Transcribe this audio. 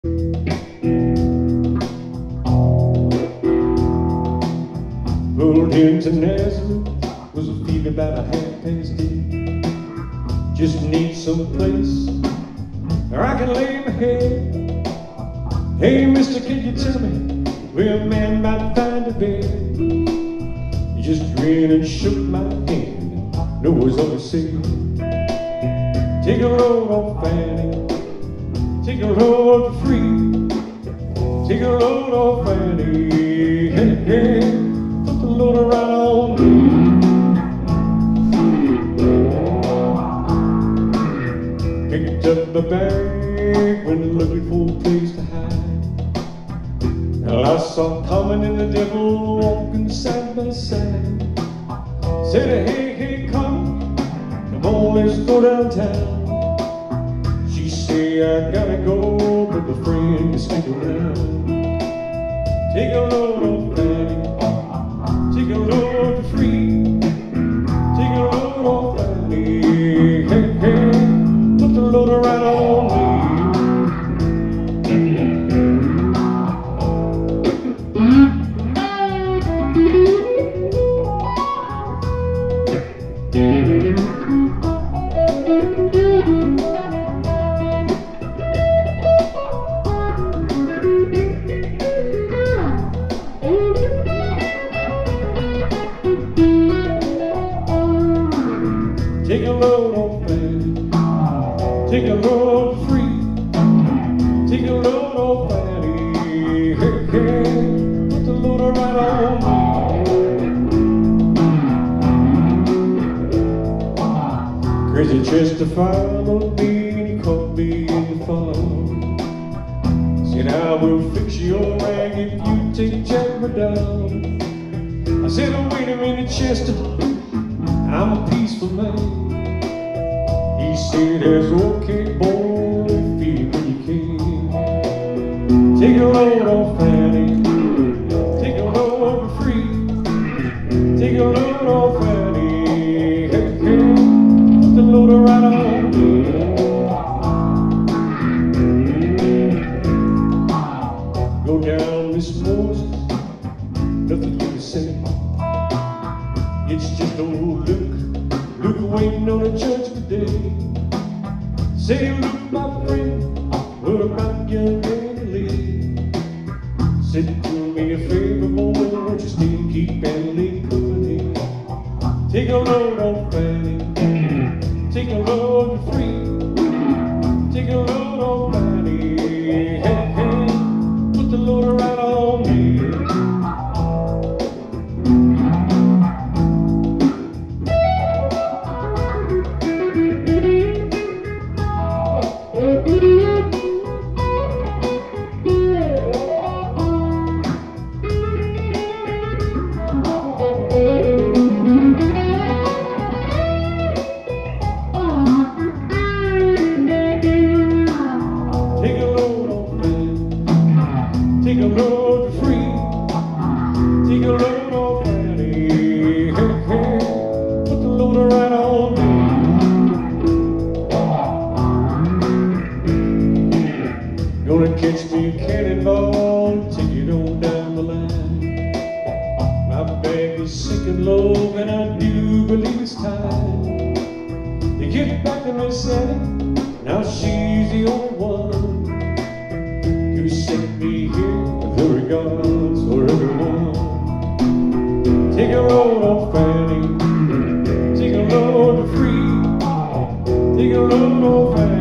Pulled into Nazareth, was a fever about a 8:30. Just need some place where I can lay my head. Hey mister, can you tell me where a man might find a bed? He just grinned and shook my hand, no words all he said. Take a load off Fanny, take a load for free. Take a load off Fanny, hey, hey, put the load right on me. Picked up my bag, went looking for a place to hide. Well, I saw Common and the devil walking side by side. Said, hey, hey, come on, let's go downtown. She said, I gotta go, but my friend can stick around. Take a load off Fanny, take a load for free. Take a load off Fanny, hey, hey, put the load right on me. Take a load off Fanny, take a load free. Take a load off Fanny, hey, hey, put the load right on me. Crazy Chester followed me and he caught me in the fall. Said, I will fix your rag if you take Jack my dog. I said, oh, wait a minute, Chester, I'm a peaceful man. He said, that's okay, boy, feel when you can. Take a load off Fanny, take a load for free. Take a load off Fanny, hey, hey, put the load right on me. Go down, Miss Moses, nothing you can say. It's just old Luke waiting on a judgment day. Say, Luke, my friend, what about young Emily? Said, do me a favor, boy, won't you still keep Emily company? Take a load off Fanny, take a load for free. Take a load off Fanny, hey, hey, put the load right on me. Take a load for free. Take a load off Fanny, hey, hey, put the load right on me. Gonna catch me a cannonball, take it on down the line. My bag is sinking low, and I do believe it's time to get back to Miss Sally. Now she's the only one who sent me here with her regards for everyone. Take a load off Fanny, take a load for free. Take a load off Fanny.